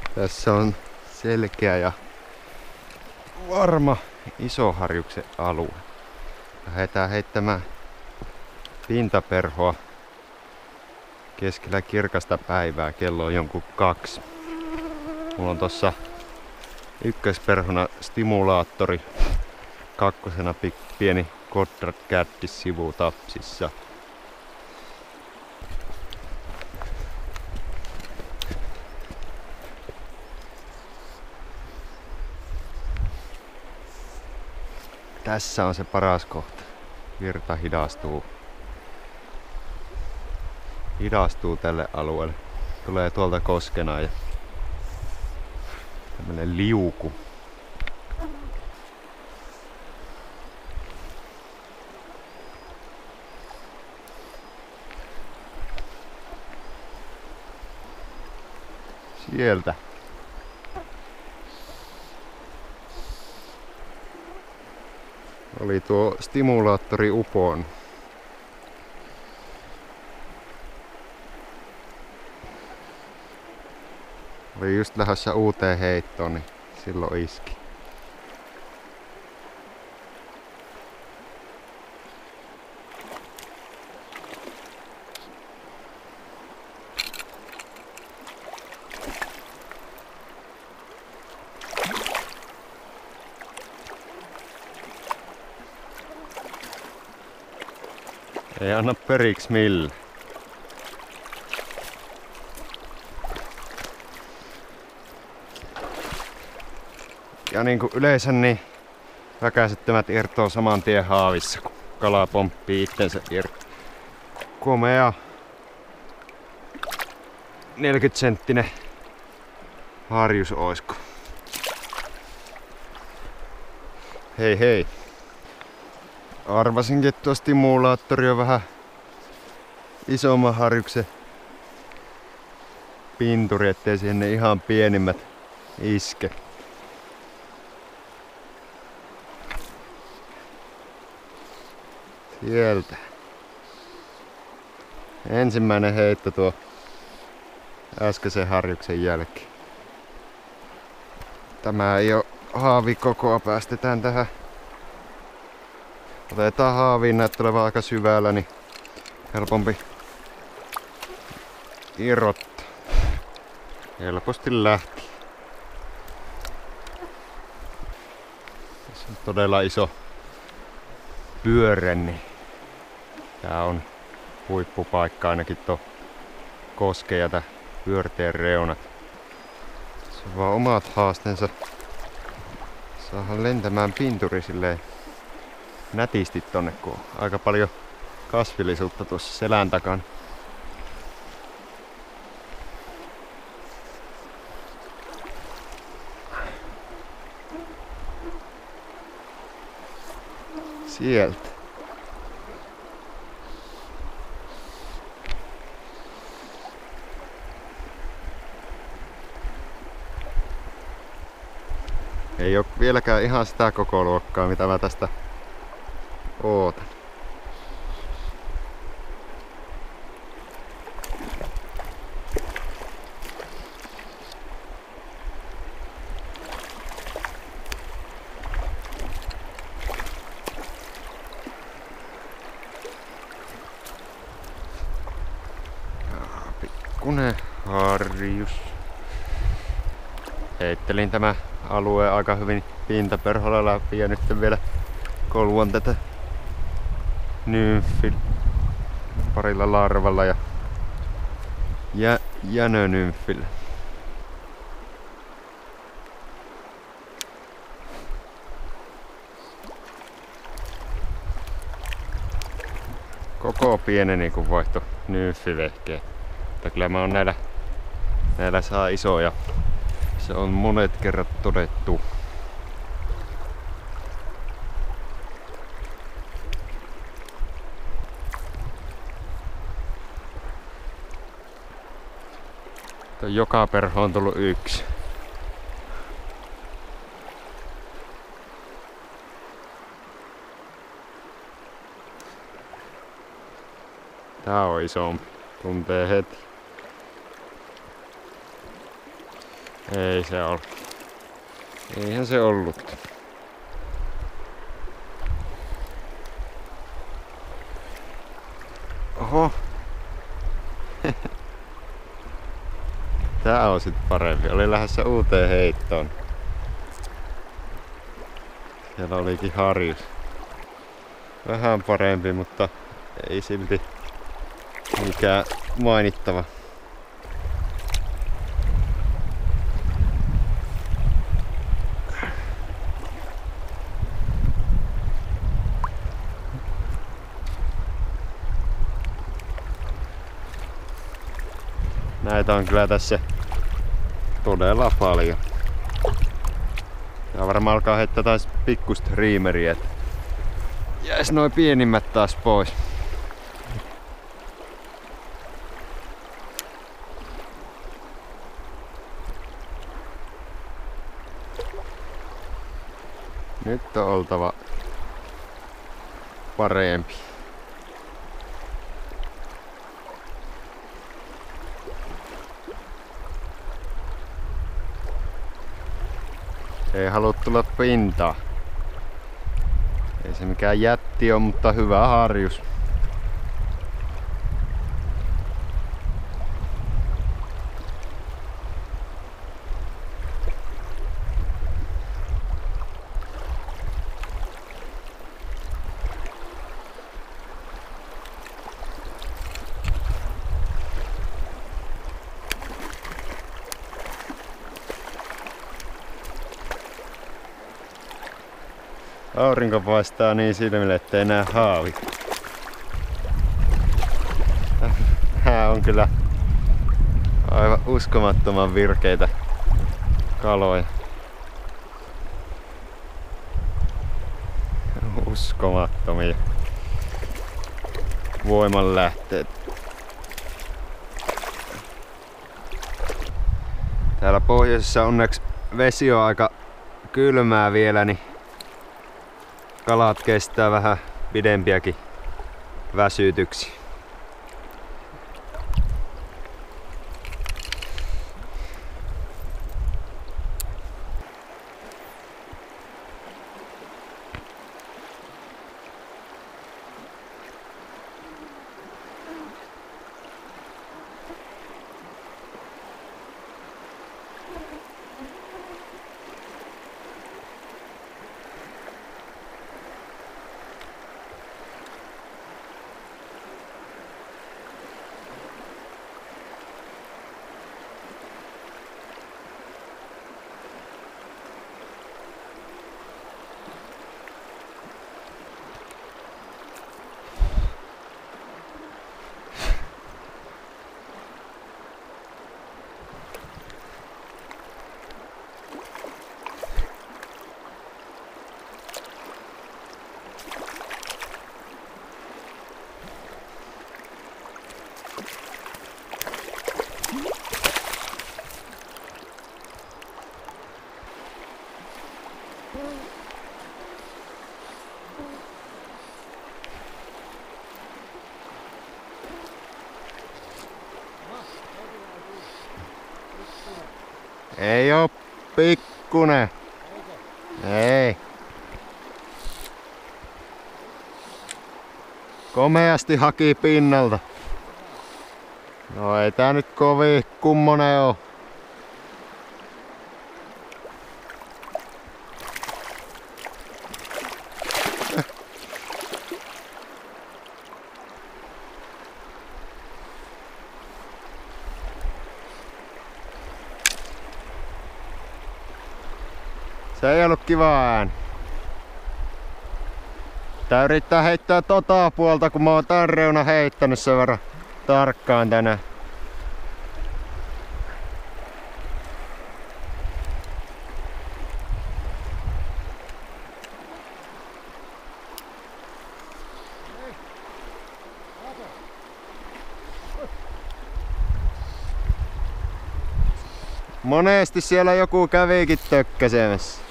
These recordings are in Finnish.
Tässä on selkeä ja varma Isoharjuksen alue. Lähdetään heittämään pintaperhoa keskellä kirkasta päivää. Kello on jonkun 2. Mulla on tossa ykkösperhona stimulaattori, kakkosena pieni Kodrat Kättis sivutapsissa. Tässä on se paras kohta. Virta hidastuu tälle alueelle. Tulee tuolta koskena ja tämmönen liuku. Sieltä. Oli tuo stimulaattori upoon. Oli just lähdössä uuteen heittoon, niin silloin iski. Ei anna periksi millään. Ja niin kuin yleensä niin väkäisettömät irtoaa saman tien haavissa, kun kala pomppii itsensä irti. Komea 40-senttinen harjus oisko. Hei hei. Arvasinkin, että tuo stimulaattori on vähän isomman harjuksen pinturi, ettei siihen ne ihan pienimmät iske. Sieltä. Ensimmäinen heitto tuo äskeisen harjuksen jälkeen. Tämä ei oo haavikokoa, päästetään tähän. Otetaan haaviin, näyttää olevan aika syvällä, niin helpompi irrottaa. Helposti lähti. Tässä on todella iso pyörre, niin tää on huippupaikka ainakin tuo koske ja tää pyörteen reunat. Se on vaan omat haasteensa. Saadaan lentämään pinturi silleen nätisti tonne, kun on aika paljon kasvillisuutta tuossa selän takana. Sieltä. Ei oo vieläkään ihan sitä koko luokkaa, mitä mä tästä ootan. Pikkunen harjus. Heittelin tämä alue aika hyvin pintaperholla läpi ja nyt vielä kolvon tätä nymfil parilla larvalla ja jänönymfillä. Koko pieneni kun vaihto nymfivehkeä. Mutta kyllä mä oon näillä saa isoja. Se on monet kerrat todettu. Joka perho on tullut yksi. Tää on isompi. Tuntee heti. Ei se ollut. Eihän se ollut. Oho. Tää on sit parempi. Oli lähdössä uuteen heittoon. Siellä olikin harjus. Vähän parempi, mutta ei silti mikään mainittava. Näitä on kyllä tässä todella paljon. Tää varmaan alkaa heittää taas pikkusta riimeriä, että jäis noin pienimmät taas pois. Nyt on oltava parempi. Ei halua tulla pintaan. Ei se mikään jätti on, mutta hyvä harjus. Aurinko paistaa niin silmille, ettei näe haavi. Nää on kyllä aivan uskomattoman virkeitä kaloja. Uskomattomia voimanlähteet. Täällä pohjoisessa onneksi vesi on aika kylmää vielä, niin kalat kestää vähän pidempiäkin väsytyksiä. Ei oo pikkunen. Ei. Komeasti haki pinnalta. No ei tää nyt kovin kummonen oo. Se ei ollut kiva ääni. Tää yrittää heittää tota puolta, kun mä oon tän reuna heittänyt sen verran tarkkaan tänään. Monesti siellä joku kävikin tökkäsemässä.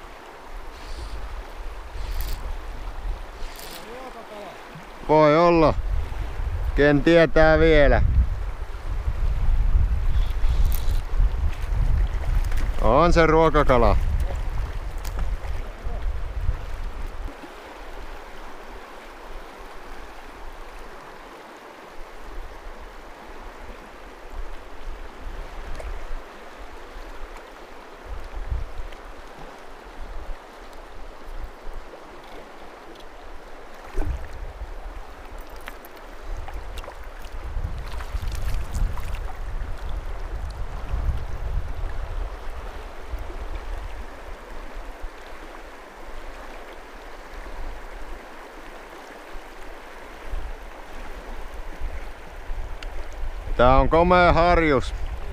Voi olla. Ken tietää vielä. On se ruokakala. Tää on komea harjus.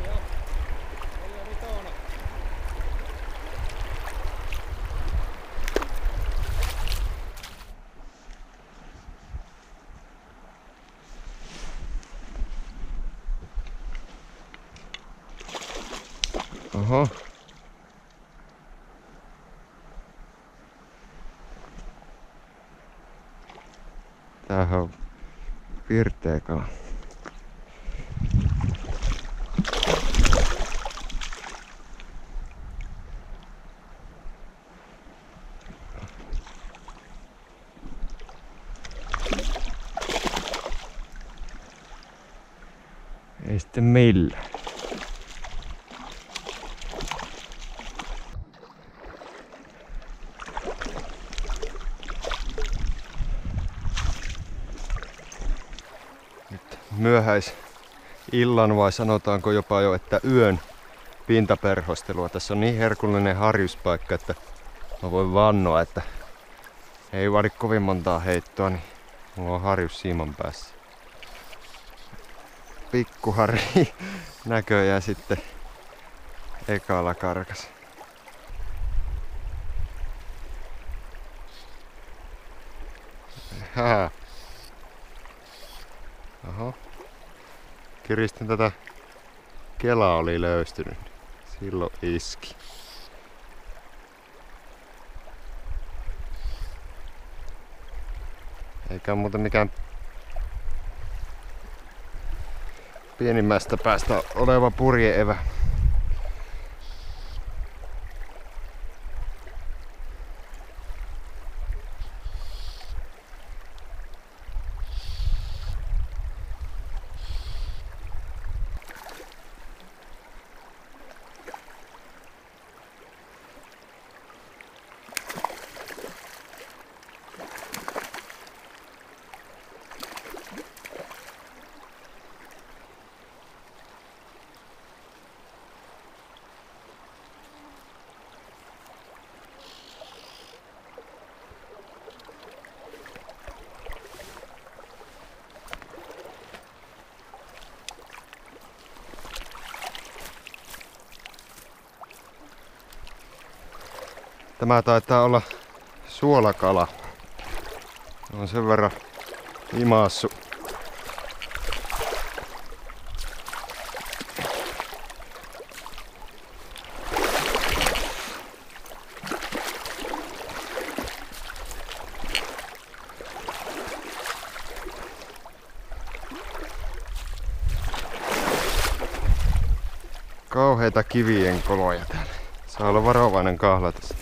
Oho. Tämähän on pirteä kala. Ei sitten millään. Nyt myöhäisillan vai sanotaanko jopa jo, että yön pintaperhostelua. Tässä on niin herkullinen harjuspaikka, että mä voin vannoa, että ei vaadi kovin montaa heittoa, niin mulla on harjus siiman päässä. Pikkuharri näköjään sitten ekalla karkas. Haha. Oho. Kiristin tätä kelaa oli löystynyt. Silloin iski. Eikä muuten mikään pienimmästä päästä oleva purjeevä. Tämä taitaa olla suolakala. On sen verran imaassu. Kauheita kivien koloja täällä. Saa olla varovainen kahlata.